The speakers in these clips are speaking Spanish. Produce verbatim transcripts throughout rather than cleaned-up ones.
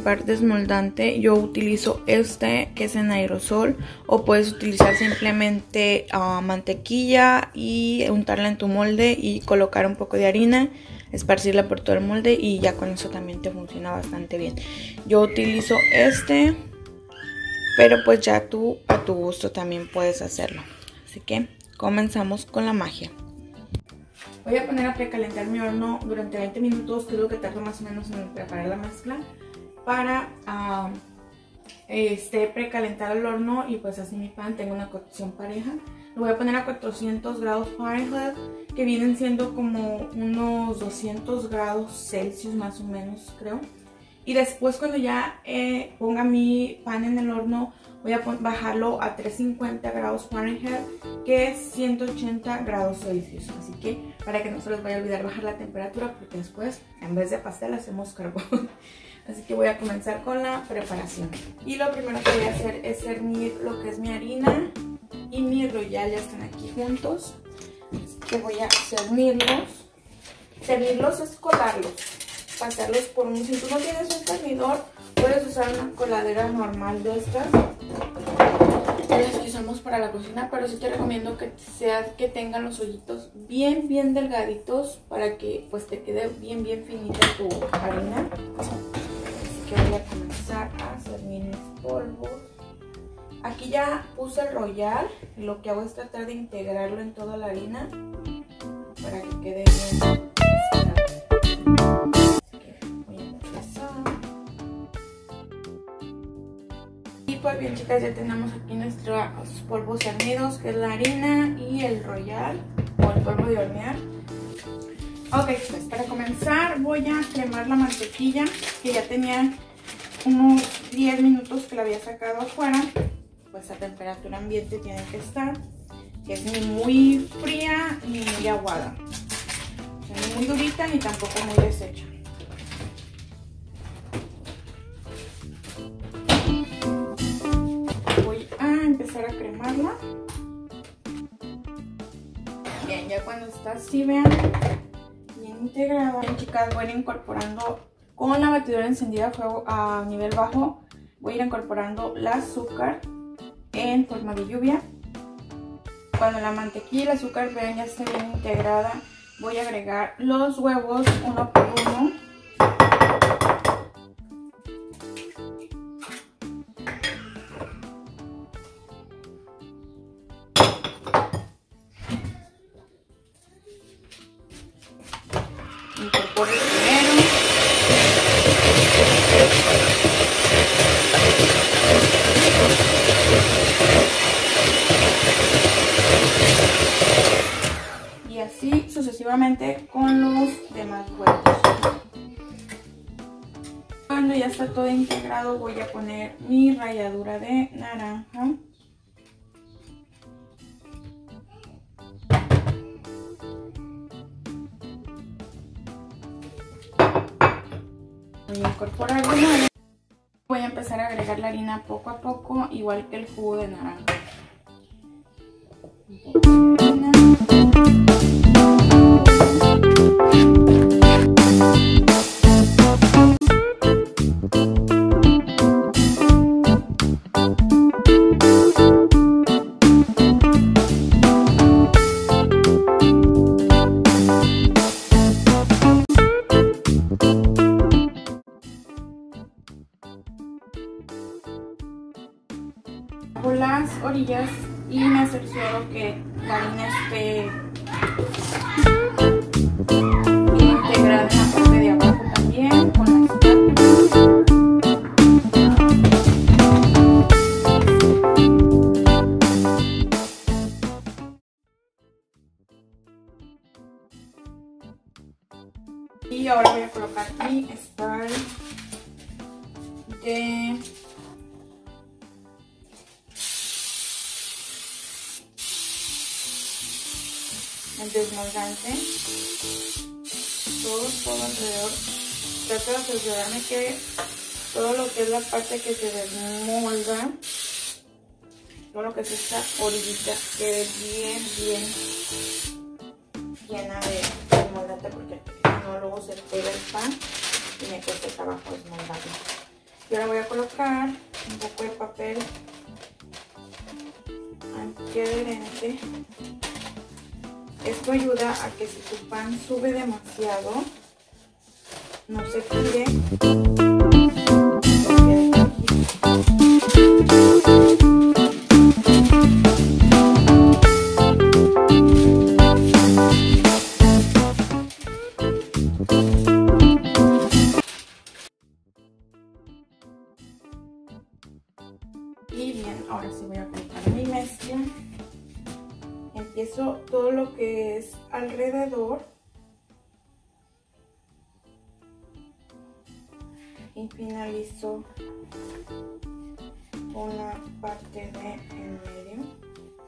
aplicar desmoldante, yo utilizo este que es en aerosol, o puedes utilizar simplemente uh, mantequilla y untarla en tu molde y colocar un poco de harina, esparcirla por todo el molde y ya con eso también te funciona bastante bien. Yo utilizo este, pero pues ya tú a tu gusto también puedes hacerlo. Así que comenzamos con la magia. Voy a poner a precalentar mi horno durante veinte minutos, que es lo que tardo más o menos en preparar la mezcla, para uh, este, precalentar el horno y pues así mi pan tenga una cocción pareja. Lo voy a poner a cuatrocientos grados Fahrenheit, que vienen siendo como unos doscientos grados Celsius más o menos, creo. Y después cuando ya eh, ponga mi pan en el horno, voy a bajarlo a trescientos cincuenta grados Fahrenheit, que es ciento ochenta grados Celsius. Así que para que no se les vaya a olvidar bajar la temperatura, porque después en vez de pastel hacemos carbón. Así que voy a comenzar con la preparación. Y lo primero que voy a hacer es cernir lo que es mi harina y mi royal, ya están aquí juntos. Así que voy a cernirlos. Cernirlos es colarlos, pasarlos por un... Si tú no tienes un cernidor, puedes usar una coladera normal de estas, las que usamos para la cocina, pero sí te recomiendo que sea que tengan los hoyitos bien bien delgaditos para que pues te quede bien bien finita tu harina. Así que voy a comenzar a cernir mis polvos. Aquí ya puse el royal y lo que hago es tratar de integrarlo en toda la harina para que quede bien. Pues bien, chicas, ya tenemos aquí nuestros polvos cernidos, que es la harina y el royal o el polvo de hornear. Ok, pues para comenzar voy a cremar la mantequilla, que ya tenía unos diez minutos que la había sacado afuera. Pues a temperatura ambiente tiene que estar, que es ni muy fría ni muy aguada, o sea, ni muy durita ni tampoco muy deshecha. Empezar a cremarla. Bien, ya cuando está así, vean, bien integrada. Bien, chicas, voy a ir incorporando con la batidora encendida a fuego a nivel bajo. Voy a ir incorporando el azúcar en forma de lluvia. Cuando la mantequilla y el azúcar, vean, ya está bien integrada, voy a agregar los huevos uno por uno. Incorporo el primero. Y así sucesivamente con los demás huevos. Cuando ya está todo integrado, voy a poner mi ralladura de naranja. Voy a incorporar de nuevo. Voy a empezar a agregar la harina poco a poco, igual que el jugo de naranja. Un poco de harina. Las orillas y me cercioro que la harina esté bien integrada en la parte de abajo también con la espátula. Y ahora voy a colocar mi spray de el desmoldante todo, todo alrededor. Trato de asegurarme que todo lo que es la parte que se desmolda, todo lo que es esta orillita, quede bien, bien llena de desmoldante, porque si no luego se pega el pan y me cuesta trabajo desmoldarlo. Y ahora voy a colocar un poco de papel antiadherente. Esto ayuda a que si tu pan sube demasiado, no se tire. Y bien, ahora sí voy a colocar mi mezcla. Empiezo todo lo que es alrededor y finalizo con la parte de en medio.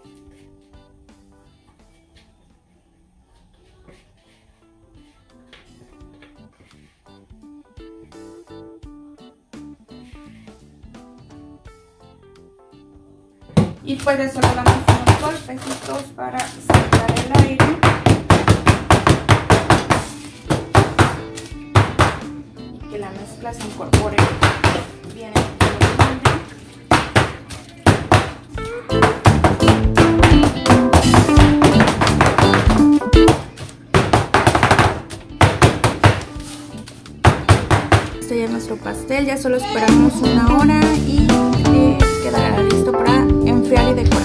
Y pues eso le damos unos golpecitos para sacar el aire. Y que la mezcla se incorpore bien en el molde. Este ya es nuestro pastel, ya solo esperamos una hora y eh, quedará listo para enfriar y decorar.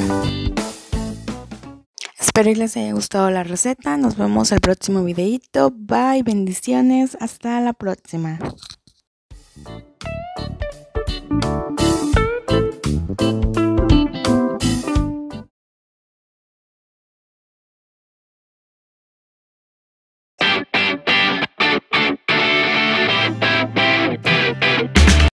Espero que les haya gustado la receta. Nos vemos el próximo videito. Bye, bendiciones. Hasta la próxima.